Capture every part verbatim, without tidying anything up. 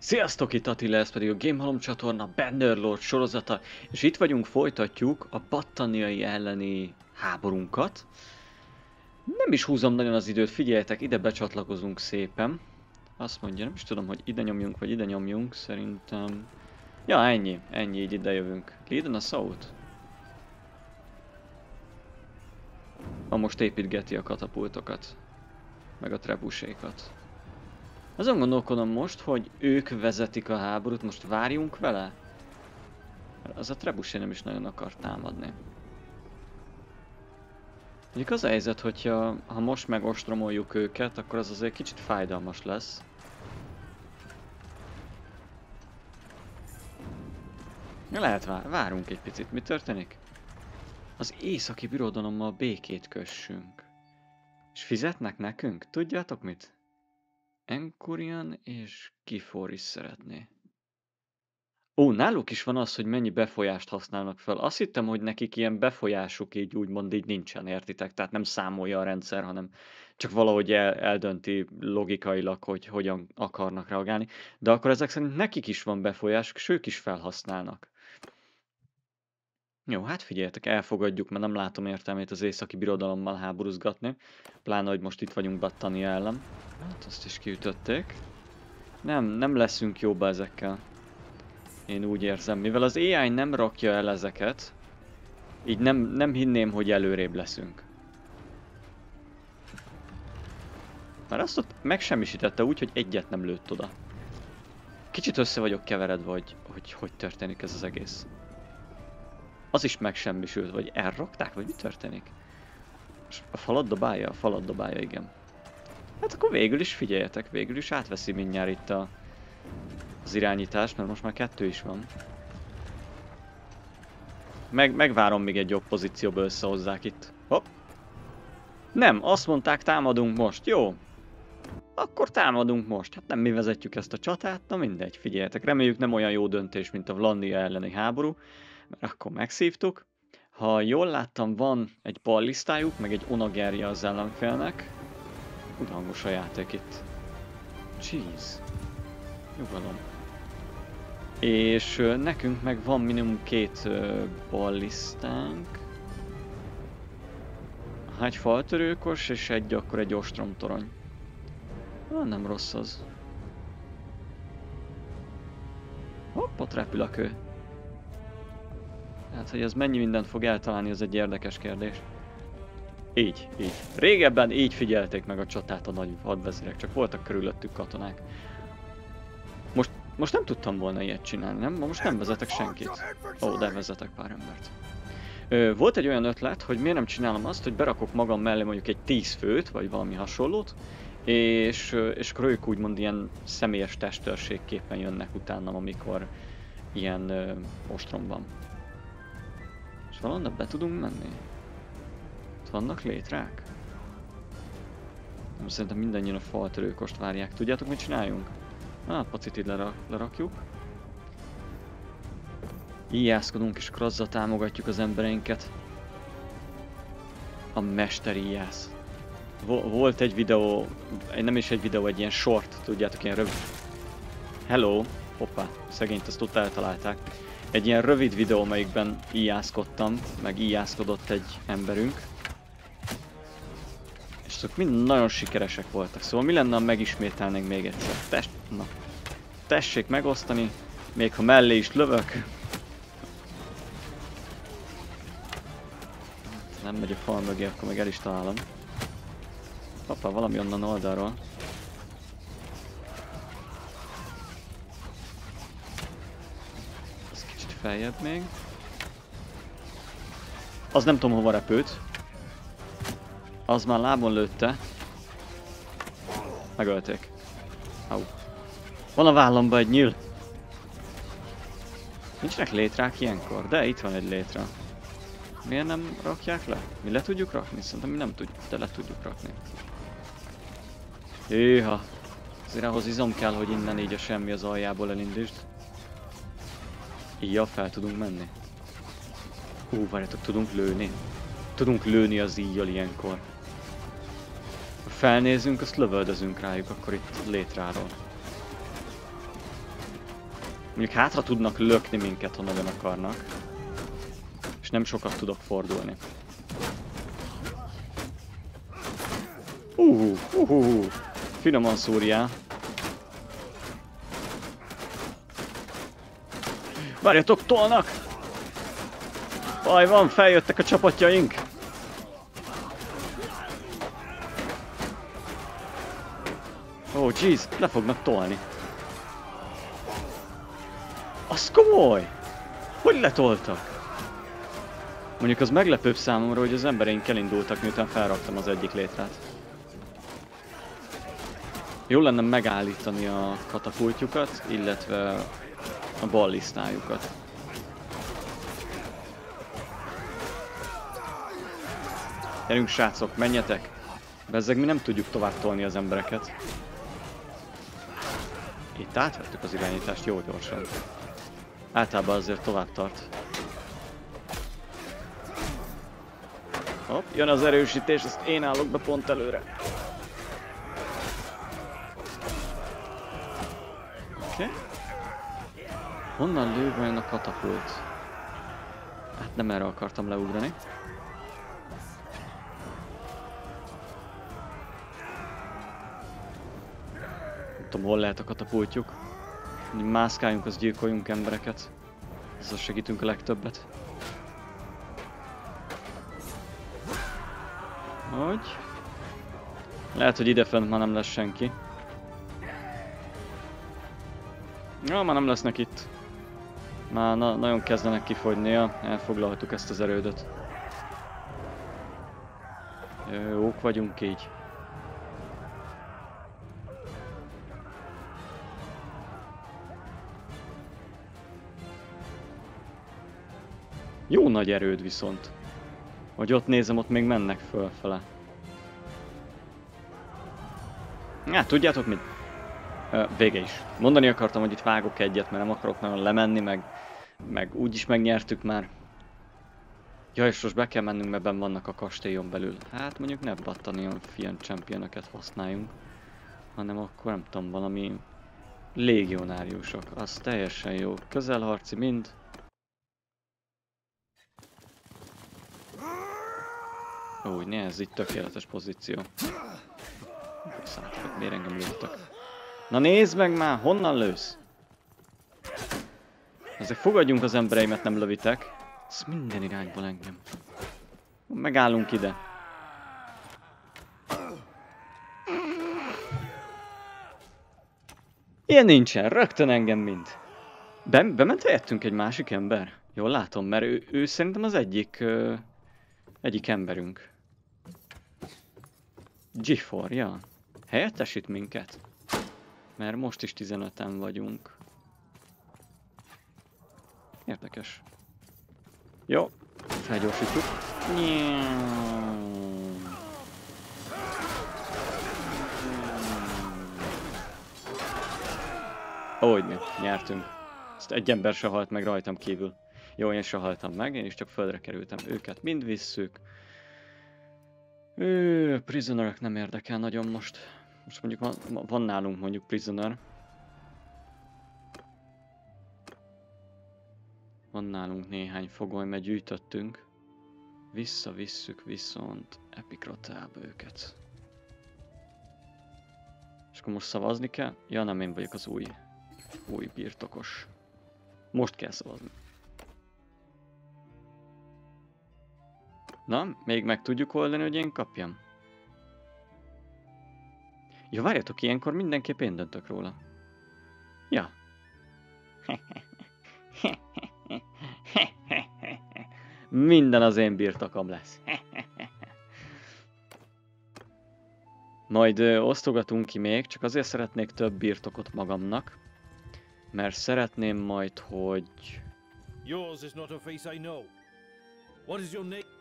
Sziasztok, itt Attila, ez pedig a Gamehalom csatorna Bannerlord sorozata, és itt vagyunk, folytatjuk a battaniai elleni háborunkat. Nem is húzom nagyon az időt, figyeljetek, ide becsatlakozunk szépen. Azt mondja, nem is tudom, hogy ide nyomjunk, vagy ide nyomjunk, szerintem... Ja, ennyi, ennyi, így ide jövünk. Lead a South? Ma most építgeti a katapultokat, meg a trebusékat. Azon gondolkodom most, hogy ők vezetik a háborút, most várjunk vele? Az a trebusé nem is nagyon akar támadni. Mondjuk az a helyzet, hogyha ha most megostromoljuk őket, akkor az azért kicsit fájdalmas lesz. Lehet vár, várunk egy picit. Mi történik? Az északi birodalommal békét kössünk. És fizetnek nekünk? Tudjátok mit? Enkurian és Kifor is szeretné. Ó, náluk is van az, hogy mennyi befolyást használnak fel. Azt hittem, hogy nekik ilyen befolyásuk így úgymond így nincsen, értitek? Tehát nem számolja a rendszer, hanem csak valahogy el, eldönti logikailag, hogy hogyan akarnak reagálni. De akkor ezek szerint nekik is van befolyásuk, és ők is felhasználnak. Jó, hát figyeljetek, elfogadjuk, mert nem látom értelmét az északi birodalommal háborúzgatni. Pláne, hogy most itt vagyunk Battania ellen. Hát azt is kiütötték. Nem, nem leszünk jóba ezekkel. Én úgy érzem, mivel az á i nem rakja el ezeket, így nem, nem hinném, hogy előrébb leszünk. Mert azt ott megsemmisítette úgy, hogy egyet nem lőtt oda. Kicsit össze vagyok keveredve, hogy hogy, hogy történik ez az egész. Az is megsemmisült, vagy elrakták, vagy mi történik? És a falat dobálja? A falat dobálja, igen. Hát akkor végül is figyeljetek, végül is átveszi mindjárt itt a, az irányítást, mert most már kettő is van. Meg, megvárom, még egy jobb pozícióba összehozzák itt. Hopp! Nem, azt mondták, támadunk most, jó? Akkor támadunk most. Hát nem mi vezetjük ezt a csatát, na mindegy, figyeljetek. Reméljük nem olyan jó döntés, mint a Vlandia elleni háború, mert akkor megszívtuk. Ha jól láttam, van egy ballisztájuk, meg egy onagerje az ellenfélnek. Úgy hangos a játék itt. Jeez. Nyugalom. És uh, nekünk meg van minimum két uh, ballisztánk. Egy faltörőkos és egy akkor egy ostromtorony. Ah, nem rossz az. Hopp, ott repül a kő. Hát, hogy ez mennyi mindent fog eltalálni, az egy érdekes kérdés. Így, így. Régebben így figyelték meg a csatát a nagy hadvezérek, csak voltak körülöttük katonák. Most, most nem tudtam volna ilyet csinálni, nem? Most nem vezetek senkit. Ó, de vezetek pár embert. Ö, volt egy olyan ötlet, hogy miért nem csinálom azt, hogy berakok magam mellé mondjuk egy tíz főt, vagy valami hasonlót, és, és akkor ők úgymond ilyen személyes testőrségképpen jönnek utánam, amikor ilyen ö, ostrom van. És valahonnan be tudunk menni? Ott vannak létrák? Nem, szerintem mindannyian a faltörőkost várják. Tudjátok, mit csináljunk? Ah, pacit itt lerak, lerakjuk. Íjászkodunk és azzal támogatjuk az embereinket. A mester íjász. Volt egy videó, nem is egy videó, egy ilyen short, tudjátok, ilyen rövid. Hello! Hoppá, szegényt azt ott eltalálták. Egy ilyen rövid videó, melyikben íjászkodtam, meg íjászkodott egy emberünk. És azok mind nagyon sikeresek voltak, szóval mi lenne, ha megismételnénk még egyszer? Tess, na. Tessék megosztani, még ha mellé is lövök. Nem megy a fal mögé, akkor meg el is találom. Hoppá, valami onnan oldalról. Ez kicsit feljebb még. Az nem tudom hova repült. Az már lábon lőtte. Megölték. Au. Van a vállamba egy nyíl. Nincsenek létrák ilyenkor, de itt van egy létra. Miért nem rakják le? Mi le tudjuk rakni? Szerintem mi nem tudjuk, de le tudjuk rakni. Hűha! Azért ahhoz izom kell, hogy innen így a semmi az aljából elindítsd. Íjjal fel tudunk menni. Hú, várjátok, tudunk lőni. Tudunk lőni az íjjal ilyenkor. Ha felnézünk, azt lövöldözünk rájuk, akkor itt létráról. Mondjuk hátra tudnak lökni minket, ha nagyon akarnak. És nem sokat tudok fordulni. Uh, uh, uh, finoman szúrjál. Várjatok, tolnak! Baj van, feljöttek a csapatjaink! Ó, oh, jeez, le fognak tolni. Az komoly! Hogy letoltak? Mondjuk az meglepőbb számomra, hogy az embereink elindultak, miután felraktam az egyik létrát. Jól lenne megállítani a katapultjukat, illetve a ballisztájukat. Gyerünk srácok, menjetek! Bezzeg mi nem tudjuk tovább tolni az embereket. Itt átvettük az irányítást jó gyorsan. Általában azért tovább tart. Hopp, jön az erősítés, ezt én állok be pont előre. Oké. Okay. Honnan lő vajon a katapult? Hát nem erre akartam leugrani. Nem tudom, hol lehet a katapultjuk. Mászkáljunk, az gyilkoljunk embereket. Ezzel segítünk a legtöbbet. Hogy? Lehet, hogy idefent már nem lesz senki. Ja, már nem lesznek itt. Már na nagyon kezdenek kifogynia. Elfoglaltuk ezt az erődöt. Jók vagyunk így. Jó nagy erőd viszont. Hogy ott nézem, ott még mennek fölfele. Hát tudjátok mit? Ö, vége is. Mondani akartam, hogy itt vágok egyet, mert nem akarok nagyon lemenni, meg, meg úgyis megnyertük már. Ja, és most be kell mennünk, mert benn vannak a kastélyon belül. Hát mondjuk ne Battanion Fiend Championöket használjunk, hanem akkor nem tudom, valami légionáriusok. Az teljesen jó. Közelharci mind. Úgy, ne, ez itt tökéletes pozíció. Szálltak, miért engem lőttek? Na nézd meg már, honnan lősz? Ezek fogadjunk az embereimet, nem lövitek. Ez minden irányból engem. Megállunk ide. Ilyen nincsen, rögtön engem mind. Be, bement helyettünk egy másik ember? Jól látom, mert ő, ő szerintem az egyik, ö, egyik emberünk. Gifor, ja. Helyettesít minket? Mert most is tizenöten vagyunk. Érdekes. Jó, felgyorsítjuk. Hogyne, nyertünk. Ezt egy ember se halt meg rajtam kívül. Jó, én se haltam meg, én is csak földre kerültem. Őket mind visszük. Ő, prisonerek nem érdekel nagyon most. Most mondjuk van, van nálunk mondjuk prisoner. Van nálunk néhány fogoly, mert gyűjtöttünk. Visszavisszük viszont Epikrotába őket. És akkor most szavazni kell? Ja, nem, én vagyok az új, új birtokos. Most kell szavazni. Na, még meg tudjuk oldani, hogy én kapjam? Ja, várjatok, ilyenkor mindenképp én döntök róla. Ja. Minden az én birtokom lesz. Majd ö, osztogatunk ki még, csak azért szeretnék több birtokot magamnak. Mert szeretném majd, hogy... Yours is not a face I know. What is your name?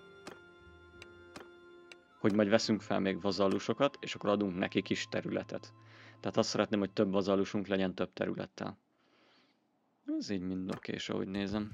Hogy majd veszünk fel még vazallusokat, és akkor adunk nekik is területet. Tehát azt szeretném, hogy több vazallusunk legyen több területtel. Ez így mind okés, ahogy nézem.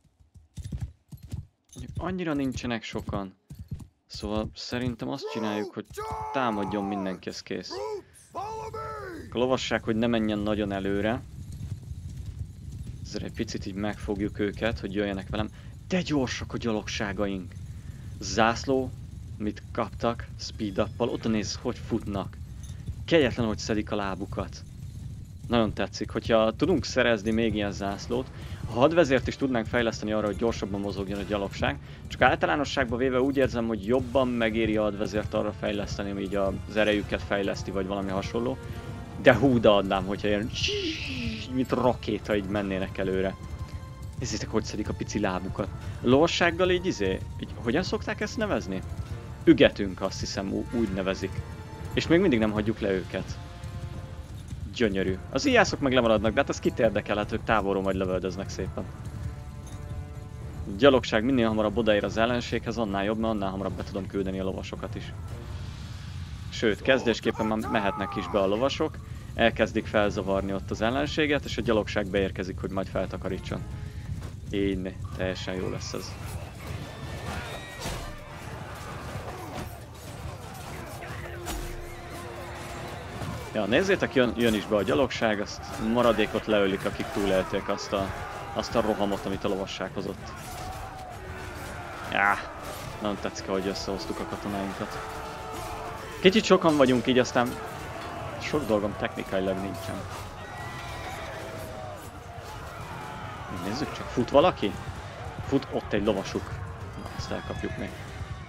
Annyira nincsenek sokan. Szóval szerintem azt csináljuk, hogy támadjon mindenki, ez kész. A lovasság, hogy ne menjen nagyon előre. Ezzel egy picit így megfogjuk őket, hogy jöjjenek velem. De gyorsak a gyalogságaink! Zászló, mit kaptak, speed up-pal, oda néz, hogy futnak. Kegyetlen, hogy szedik a lábukat. Nagyon tetszik, hogyha tudunk szerezni még ilyen zászlót, a hadvezért is tudnánk fejleszteni arra, hogy gyorsabban mozogjon a gyalogság, csak általánosságban véve úgy érzem, hogy jobban megéri a hadvezért arra fejleszteni, hogy így az erejüket fejleszti, vagy valami hasonló. De hú, de adnám, hogyha ilyen mint rakéta így mennének előre. Nézzétek, hogy szedik a pici lábukat. A lovassággal így izé, így, hogyan szokták ezt nevezni? Ügetünk, azt hiszem, úgy nevezik. És még mindig nem hagyjuk le őket. Gyönyörű. Az ijászok meg lemaradnak, de hát az kit érdekel, hát ők távolról majd lövöldöznek szépen. A gyalogság minél hamarabb odaér az ellenséghez, annál jobb, mert annál hamarabb be tudom küldeni a lovasokat is. Sőt, kezdésképpen már mehetnek is be a lovasok, elkezdik felzavarni ott az ellenséget, és a gyalogság beérkezik, hogy majd feltakarítson. Így, teljesen jó lesz ez. Ja, nézzétek, jön, jön is be a gyalogság, azt maradékot leölik, akik túlélték azt a, azt a rohamot, amit a lovasság hozott. Já, nagyon tetszik, ahogy összehoztuk a katonáinkat. Kicsit sokan vagyunk így, aztán sok dolgom technikailag nincsen. Nézzük csak, fut valaki? Fut ott egy lovasuk. Na, ezt elkapjuk még.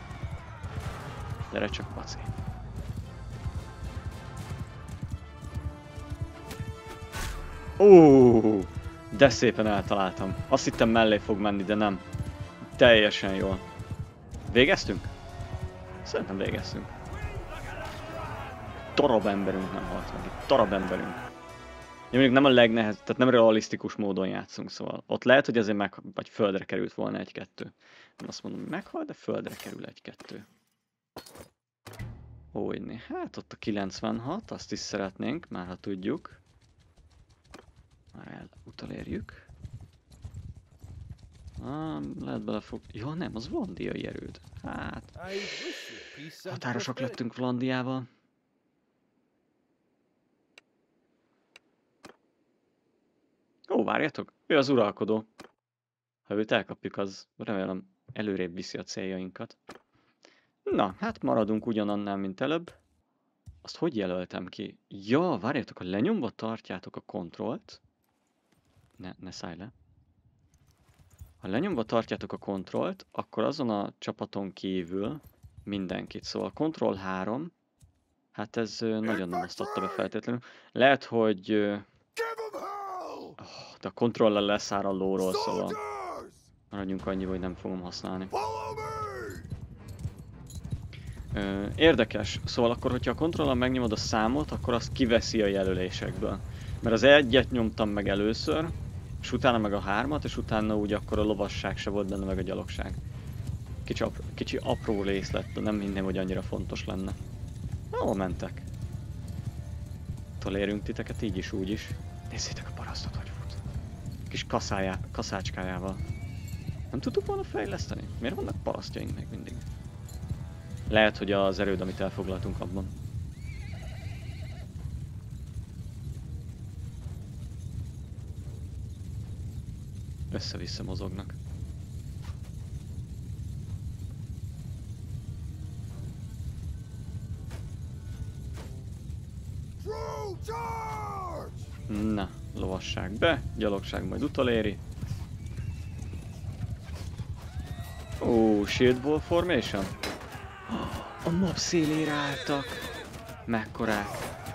Gyere csak, baci. Ó, de szépen eltaláltam. Azt hittem mellé fog menni, de nem. Teljesen jól. Végeztünk? Szerintem végeztünk. Darab emberünk nem halt meg itt. Darab emberünk. Ja, mondjuk nem a legnehezebb, tehát nem realisztikus módon játszunk, szóval ott lehet, hogy azért meg, vagy földre került volna egy-kettő. Nem azt mondom, hogy meghal, de földre kerül egy-kettő. Hogyne, hát ott a kilencvenhat, azt is szeretnénk, már ha tudjuk. Már el utolérjük. Ah, lehet belefog... Ja nem, az vlandiai erőd. Hát... Határosak lettünk Vlandiával. Ó, várjatok, ő az uralkodó. Ha őt elkapjuk, az remélem előrébb viszi a céljainkat. Na, hát maradunk ugyanannál, mint előbb. Azt hogy jelöltem ki? Ja, várjatok, ha lenyomva tartjátok a kontrollt... Ne, ne szállj le. Ha lenyomva tartjátok a kontrollt, akkor azon a csapaton kívül mindenkit. Szóval Ctrl három, hát ez nagyon nem azt adta be feltétlenül. Lehet, hogy... Oh, de a kontrollal leszáll a lóról, szóval maradjunk annyi, hogy nem fogom használni. Érdekes, szóval akkor, hogyha a kontrollal megnyomod a számot, akkor azt kiveszi a jelölésekből. Mert az egyet nyomtam meg először, és utána meg a hármat, és utána úgy akkor a lovasság se volt benne, meg a gyalogság. Kicsi, apró, kicsi apró részlet, de nem hinném, hogy annyira fontos lenne. Hol mentek? Tolérünk titeket így is, úgy is. Nézzétek a parasztot, hogy fut. Kis kaszájá, kaszácskájával. Nem tudtuk volna fejleszteni? Miért vannak parasztjaink még mindig? Lehet, hogy az erőd, amit elfoglaltunk abban. Össze-vissza mozognak. Na, lovasság be, gyalogság majd utoléri. Ó, Shield Wall Formation? A mob szélére álltak. Mekkorák.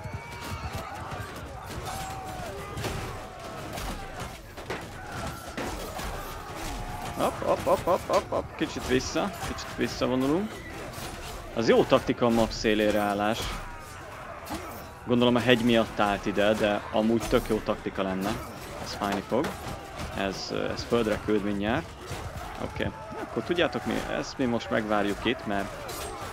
Hopp, hopp, hopp, hopp, hopp, hopp, kicsit vissza, kicsit visszavonulunk. Az jó taktika a mob szélére állás. Gondolom a hegy miatt állt ide, de amúgy tök jó taktika lenne. Ez fájni fog. Ez, ez földre küld mindjárt. Oké, okay. Akkor tudjátok mi, ezt mi most megvárjuk itt, mert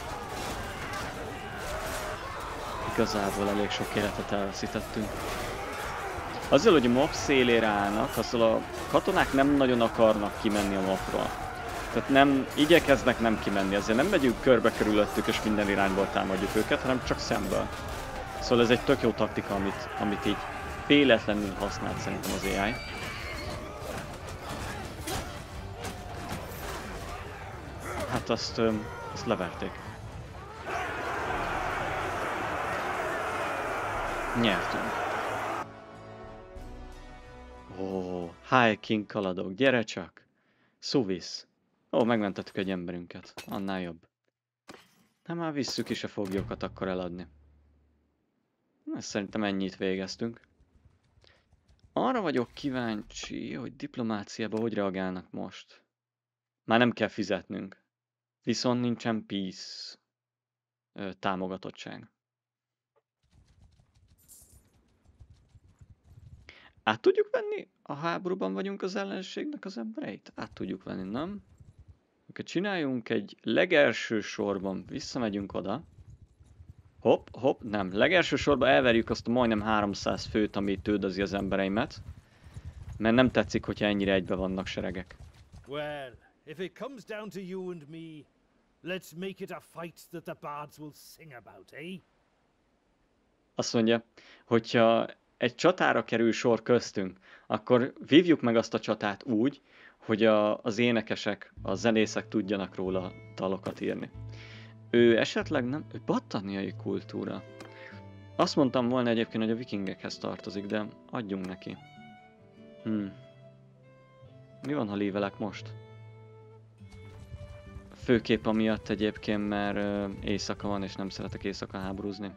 igazából elég sok életet elveszítettünk. Azzal, hogy a mob szélére állnak, azzal a katonák nem nagyon akarnak kimenni a mobról. Tehát nem, igyekeznek nem kimenni, azért nem megyünk körbe körülöttük és minden irányból támadjuk őket, hanem csak szemből. Szóval ez egy tök jó taktika, amit, amit így véletlenül használt szerintem az á i. Hát azt, öm, azt leverték. Nyertünk. Ó, High King kaladok, gyere csak! Suvis. Ó, megmentettük egy emberünket. Annál jobb. Hát már visszük is a foglyokat akkor eladni. Na, szerintem ennyit végeztünk. Arra vagyok kíváncsi, hogy diplomáciában hogy reagálnak most. Már nem kell fizetnünk. Viszont nincsen peace ö, támogatottság. Át tudjuk venni? A háborúban vagyunk az ellenségnek az embereit? Át tudjuk venni, nem? Akkor csináljunk egy legelső sorban, visszamegyünk oda. Hopp, hopp, nem. Legelső sorban elverjük azt a majdnem háromszáz főt, ami tődözi az embereimet. Mert nem tetszik, hogyha ennyire egybe vannak seregek. Well, if it comes down to you and me, let's make it a fight that the bards will sing about, eh? Azt mondja, hogyha egy csatára kerül sor köztünk, akkor vívjuk meg azt a csatát úgy, hogy a, az énekesek, a zenészek tudjanak róla dalokat írni. Ő esetleg nem... Ő battaniai kultúra. Azt mondtam volna egyébként, hogy a vikingekhez tartozik, de adjunk neki. Hmm. Mi van, ha lívelek most? Főképp amiatt egyébként, mert ö, éjszaka van, és nem szeretek éjszaka háborúzni.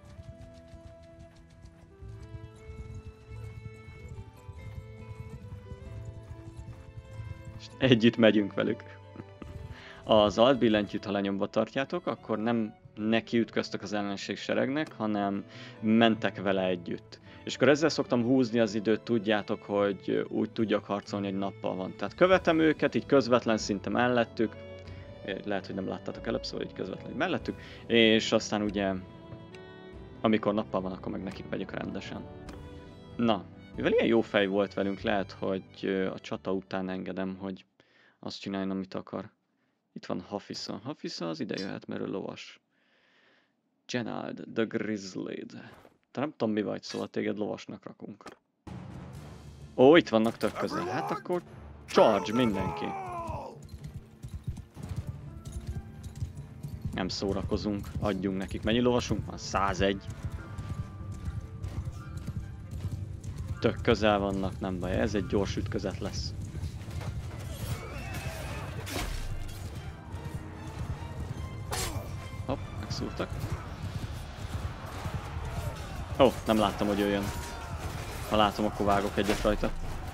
És együtt megyünk velük. Az alt billentyűt, ha lenyomva tartjátok, akkor nem neki ütköztök az ellenség seregnek, hanem mentek vele együtt. És akkor ezzel szoktam húzni az időt, tudjátok, hogy úgy tudjak harcolni, hogy nappal van. Tehát követem őket, így közvetlen szinte mellettük. Lehet, hogy nem láttátok előbb, szóval így közvetlenül mellettük. És aztán ugye, amikor nappal van, akkor meg nekik megyek rendesen. Na, mivel ilyen jó fej volt velünk, lehet, hogy a csata után engedem, hogy azt csináljon, amit akar. Itt van Hafisa. Hafisa az ide jöhet, mert ő lovas. Genald, the Grizzlied. Te nem tudom mi vagy, szóval téged lovasnak rakunk. Ó, itt vannak tök közel. Hát akkor charge mindenki. Nem szórakozunk, adjunk nekik. Mennyi lovasunk van? százegy. Tök közel vannak, nem baj. Ez egy gyors ütközet lesz. Hopp, megszúrtak. Ó, oh, nem láttam, hogy ő jön. Ha látom, akkor vágok egyet rajta.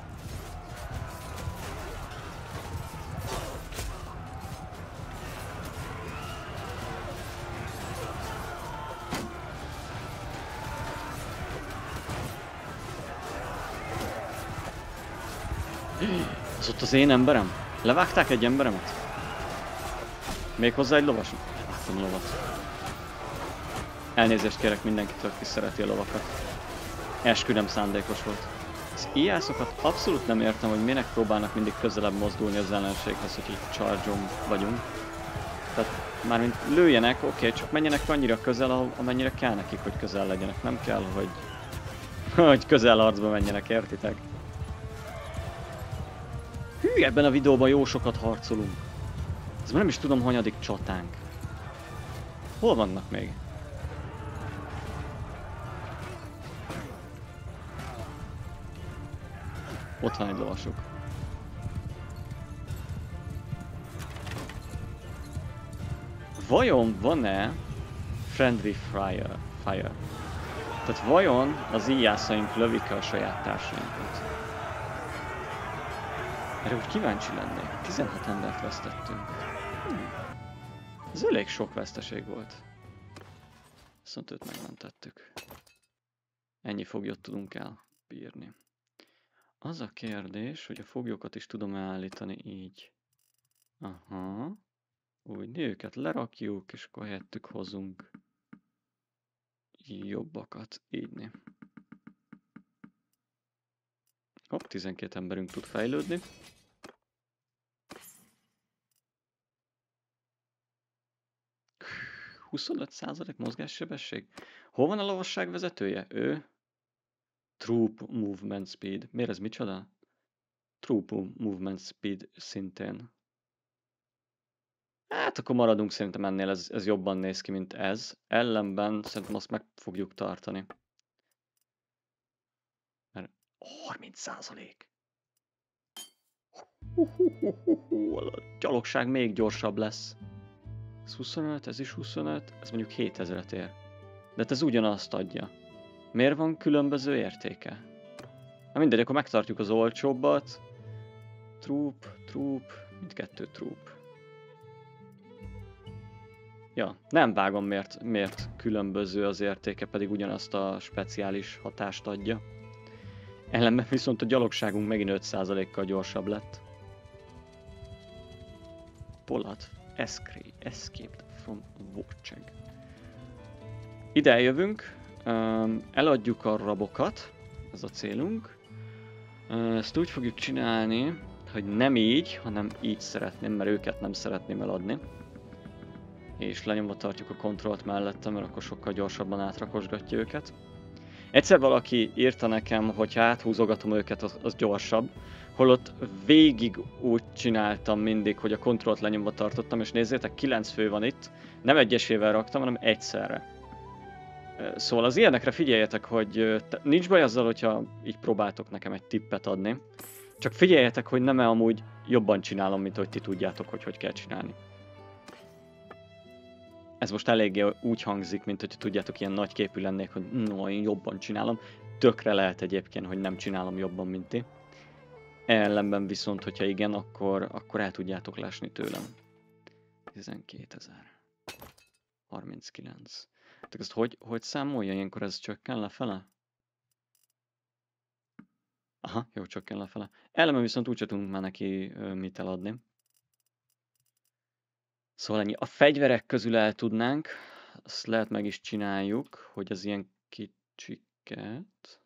Az ott az én emberem? Levágták egy emberemet? Még hozzá egy lovas? Láttam lovat. Elnézést kérek mindenkitől, aki szereti a lovakat. Eskü nem szándékos volt. Az iászokat abszolút nem értem, hogy minek próbálnak mindig közelebb mozdulni az ellenséghez, hogy így charge-on vagyunk. Tehát mármint lőjenek, oké, okay, csak menjenek annyira közel, amennyire kell nekik, hogy közel legyenek. Nem kell, hogy, hogy közel arcba menjenek, értitek? Hű, ebben a videóban jó sokat harcolunk. Ez már nem is tudom, hanyadik csatánk. Hol vannak még? Ott van egy lovasuk. Vajon van-e friendly fire? fire? Tehát vajon az íjászaink lövik-e a saját társainkat? Erre úgy kíváncsi lennék. tizenhat embert vesztettünk. Hmm. Ez elég sok veszteség volt. Viszont őt megmentettük. Ennyi foglyot tudunk elbírni. Az a kérdés, hogy a foglyokat is tudom állítani így. Aha. Úgy őket lerakjuk, és akkor helyettük hozunk jobbakat. Így. Hopp, tizenkét emberünk tud fejlődni. huszonöt százalék mozgássebesség. Hol van a lovasság vezetője? Ő? Troop Movement Speed. Miért ez micsoda? Troop Movement Speed szintén. Hát akkor maradunk szerintem ennél, ez, ez jobban néz ki, mint ez. Ellenben szerintem azt meg fogjuk tartani. Mert harminc százalék. A gyalogság még gyorsabb lesz. Ez huszonöt, ez is huszonöt, ez mondjuk hétezret ér. De hát ez ugyanazt adja. Miért van különböző értéke? Hát mindegy, akkor megtartjuk az olcsóbbat. Troop, troop, mindkettő troop. Ja, nem vágom miért, miért különböző az értéke, pedig ugyanazt a speciális hatást adja. Ellenben viszont a gyalogságunk megint öt százalékkal gyorsabb lett. Polat, escaped from Warcheg. Ide eljövünk, eladjuk a rabokat, ez a célunk. Ezt úgy fogjuk csinálni, hogy nem így, hanem így szeretném, mert őket nem szeretném eladni. És lenyomva tartjuk a kontrollt mellettem, mert akkor sokkal gyorsabban átrakosgatja őket. Egyszer valaki írta nekem, hogy ha áthúzogatom őket, az, az gyorsabb. Holott végig úgy csináltam mindig, hogy a kontrollt lenyomva tartottam, és nézzétek, kilenc fő van itt. Nem egyesével raktam, hanem egyszerre. Szóval az ilyenekre figyeljetek, hogy nincs baj azzal, hogyha így próbáltok nekem egy tippet adni. Csak figyeljetek, hogy nem amúgy jobban csinálom, mint hogy ti tudjátok, hogy hogy kell csinálni. Ez most eléggé úgy hangzik, mint hogy tudjátok, ilyen nagyképű lennék, hogy no, én jobban csinálom. Tökre lehet egyébként, hogy nem csinálom jobban, mint ti. Ellenben viszont, hogyha igen, akkor, akkor el tudjátok lásni tőlem. tizenkétezer. harminckilenc. Tehát ezt hogy, hogy számolja? Ilyenkor ez csökken lefele? Aha, jó, csökken lefele. Ellenben viszont úgyse tudunk már neki ö, mit eladni. Szóval ennyi. A fegyverek közül el tudnánk, azt lehet meg is csináljuk, hogy az ilyen kicsiket...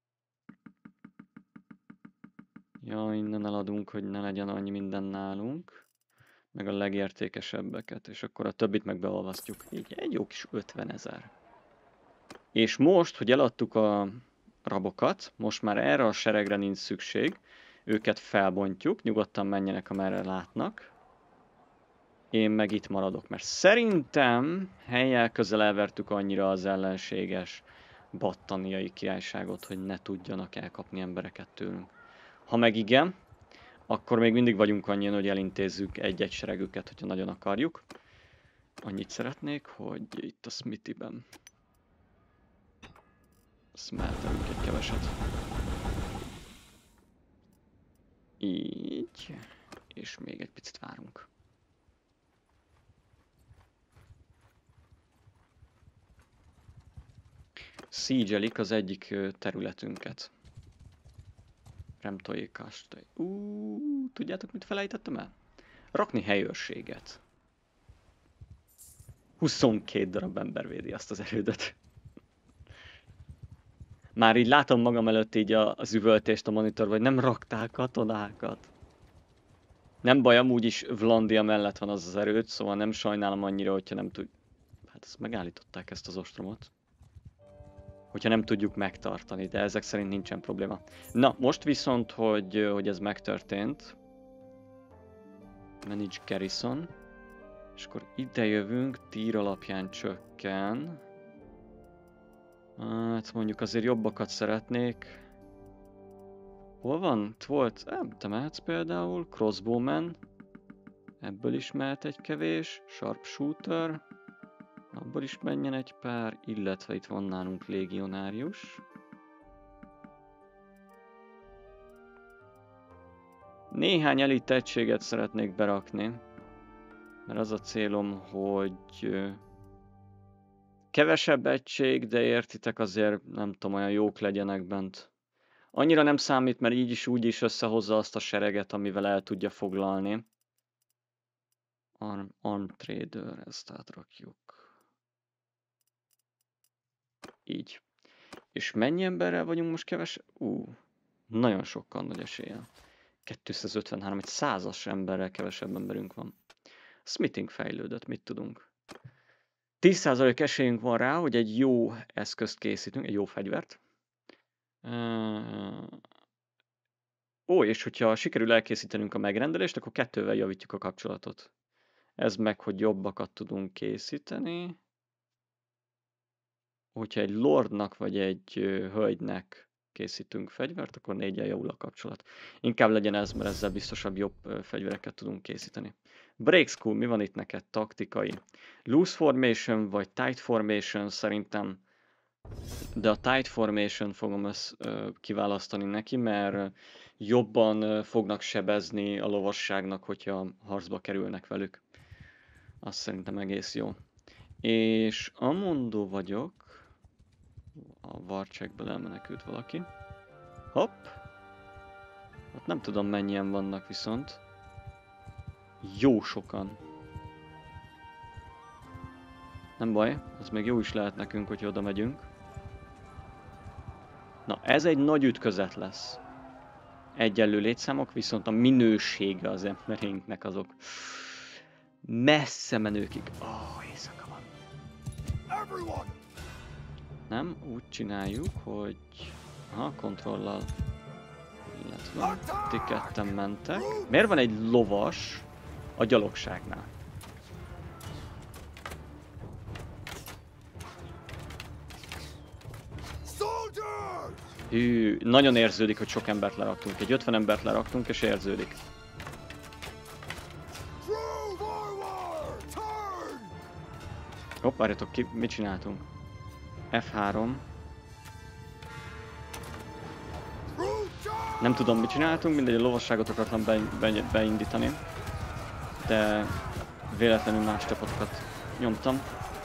Ja, innen eladunk, hogy ne legyen annyi minden nálunk. Meg a legértékesebbeket, és akkor a többit meg beolvasztjuk. Így egy jó kis ötvenezer. És most, hogy eladtuk a rabokat, most már erre a seregre nincs szükség. Őket felbontjuk, nyugodtan menjenek, amerre látnak. Én meg itt maradok, mert szerintem helyjel közel elvertük annyira az ellenséges battaniai királyságot, hogy ne tudjanak elkapni embereket tőlünk. Ha meg igen, akkor még mindig vagyunk annyian, hogy elintézzük egy-egy seregüket, hogyha nagyon akarjuk. Annyit szeretnék, hogy itt a Smithyben smeltelünk egy keveset. Így, és még egy picit várunk. Siege-elik az egyik területünket. Remtoé kastély. Ú, tudjátok, mit felejtettem el? Rakni helyőrséget. huszonkét darab ember védi azt az erődöt. Már így látom magam előtt így az üvöltést a monitorban, hogy nem raktál katonákat. Nem baj, amúgy is Vlandia mellett van az az erőd, szóval nem sajnálom annyira, hogyha nem tud... Hát ezt megállították, ezt az ostromot. Hogyha nem tudjuk megtartani, de ezek szerint nincsen probléma. Na, most viszont, hogy, hogy ez megtörtént. Manage Garrison. És akkor ide jövünk, tír alapján csökken. Hát mondjuk azért jobbakat szeretnék. Hol van? Itt volt, nem, te mehetsz például, Crossbowman. Ebből is mehet egy kevés, Sharpshooter. Abból is menjen egy pár, illetve itt van nálunk légionárius. Néhány elit egységet szeretnék berakni, mert az a célom, hogy kevesebb egység, de értitek, azért nem tudom, olyan jók legyenek bent. Annyira nem számít, mert így is úgy is összehozza azt a sereget, amivel el tudja foglalni. Arm, arm Trader, ezt átrakjuk. Így. És mennyi emberrel vagyunk most kevesebb? Ú, nagyon sokkal nagy eséllyel. kétszázötvenhárom, egy százas emberrel kevesebb emberünk van. Smithing fejlődött, mit tudunk? tíz százalék esélyünk van rá, hogy egy jó eszközt készítünk, egy jó fegyvert. Uh... Ó, és hogyha sikerül elkészítenünk a megrendelést, akkor kettővel javítjuk a kapcsolatot. Ez meg, hogy jobbakat tudunk készíteni. Hogyha egy lordnak vagy egy ö, hölgynek készítünk fegyvert, akkor néggyel javul a kapcsolat. Inkább legyen ez, mert ezzel biztosabb jobb ö, fegyvereket tudunk készíteni. Break School, mi van itt neked? Taktikai. Loose Formation vagy Tight Formation szerintem, de a Tight Formation fogom ezt ö, kiválasztani neki, mert ö, jobban ö, fognak sebezni a lovasságnak, hogyha harcba kerülnek velük. Azt szerintem egész jó. És amondó vagyok, a Warcheckből elmenekült valaki. Hopp! Hát nem tudom mennyien vannak viszont. Jó sokan. Nem baj, az még jó is lehet nekünk, hogy oda megyünk. Na, ez egy nagy ütközet lesz. Egyenlő létszámok, viszont a minősége az embereinknek azok messze menőkig. Ó, oh, éjszaka van. Nem, úgy csináljuk, hogy... Aha, kontrollal. Illetve ti ketten mentek. Miért van egy lovas a gyalogságnál? Hű, nagyon érződik, hogy sok embert leraktunk. Egy ötven embert leraktunk, és érződik. Hopp, várjatok ki, mit csináltunk? F három. Nem tudom, mit csináltunk, mindegy, a lovasságot akartam be, be, beindítani. De véletlenül más csapatokat nyomtam.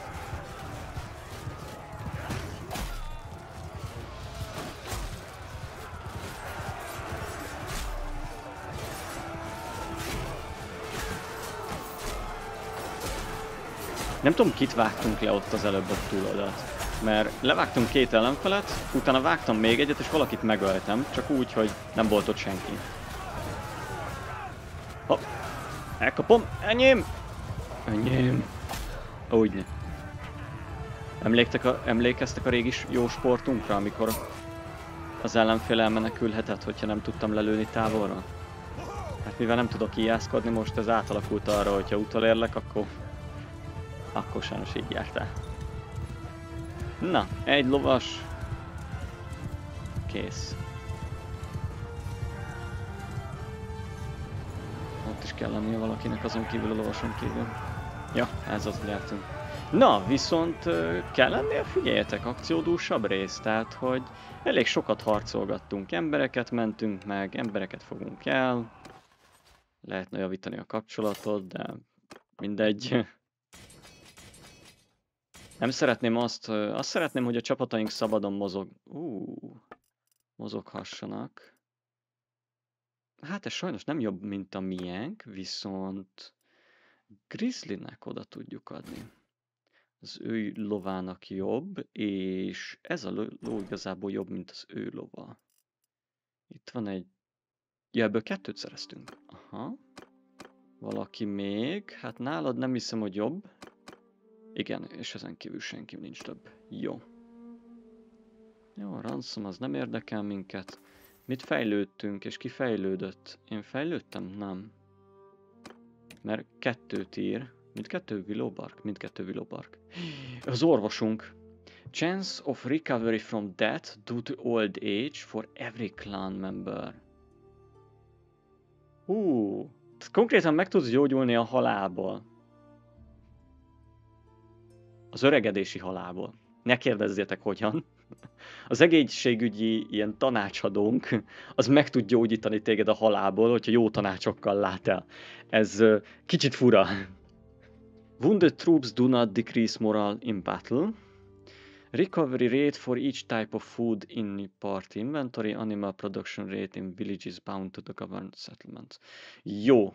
Nem tudom, kit vágtunk le ott az előbb a túloldalt. Mert levágtunk két ellenfelet, utána vágtam még egyet, és valakit megöltem, csak úgy, hogy nem volt ott senki. Hopp! Elkapom! Enyém! Enyém! Úgyne. Emléktek a, emlékeztek a régi jó sportunkra, amikor az ellenfél elmenekülhetett, hogyha nem tudtam lelőni távolra? Hát mivel nem tudok ijászkodni, most ez átalakult arra, hogyha utolérlek, akkor... Akkor sajnos így jártál. Na, egy lovas. Kész. Ott is kell lennie valakinek azon kívül, a lovason kívül. Ja, ez az, nyertünk. Na, viszont kell lennie, figyeljetek, akciódúsabb rész, tehát, hogy elég sokat harcolgattunk, embereket mentünk meg, embereket fogunk el. Lehetne javítani a kapcsolatot, de mindegy. Nem szeretném azt, azt szeretném, hogy a csapataink szabadon mozog... Uh, mozoghassanak. Hát ez sajnos nem jobb, mint a miénk, viszont Grizzlynek oda tudjuk adni. Az ő lovának jobb, és ez a ló igazából jobb, mint az ő lova. Itt van egy... Ja, ebből kettőt szereztünk. Aha. Valaki még... Hát nálad nem hiszem, hogy jobb. Igen, és ezen kívül senki nincs több. Jó. Jó, a ransom az nem érdekel minket. Mit fejlődtünk, és ki fejlődött? Én fejlődtem? Nem. Mert kettőt ír. Mindkettő Willowbark? Mindkettő Willowbark. Az orvosunk. Chance of recovery from death due to old age for every clan member. Hú, konkrétan meg tudsz gyógyulni a halálból. Az öregedési halálból. Ne kérdezzétek hogyan. Az egészségügyi ilyen tanácsadónk, az meg tud gyógyítani téged a halálból, hogyha jó tanácsokkal lát el. Ez uh, kicsit fura. Wounded troops do not decrease morale in battle. Recovery rate for each type of food in party inventory. Animal production rate in villages bound to the governed settlements. Jó.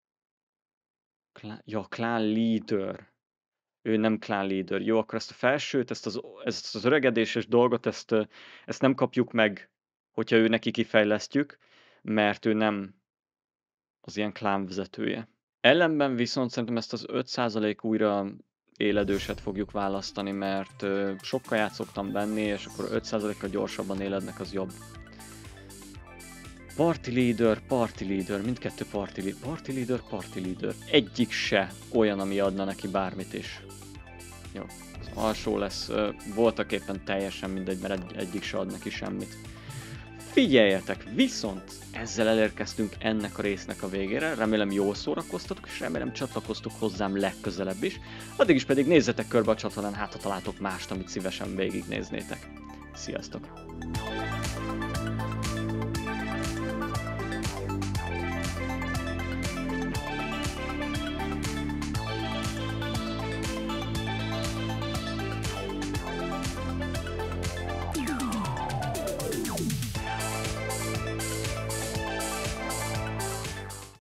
Cla ja, clan leader. Ő nem clan leader. Jó, akkor ezt a felsőt, ezt az, ezt az öregedéses dolgot, ezt, ezt nem kapjuk meg, hogyha ő neki kifejlesztjük, mert ő nem az ilyen klán vezetője. Ellenben viszont szerintem ezt az öt százalék újra éledőset fogjuk választani, mert sok kaját szoktam venni, és akkor öt százalékkal gyorsabban élednek, az jobb. Party leader, party leader, mindkettő party leader, party leader, party leader. Egyik se olyan, ami adna neki bármit is. Jó, az alsó lesz, voltak éppen teljesen mindegy, mert egy, egyik se ad neki semmit. Figyeljetek, viszont ezzel elérkeztünk ennek a résznek a végére, remélem jól szórakoztatok, és remélem csatlakoztok hozzám legközelebb is. Addig is pedig nézzetek körbe a csatornán, hát ha találtok mást, amit szívesen végignéznétek. Sziasztok!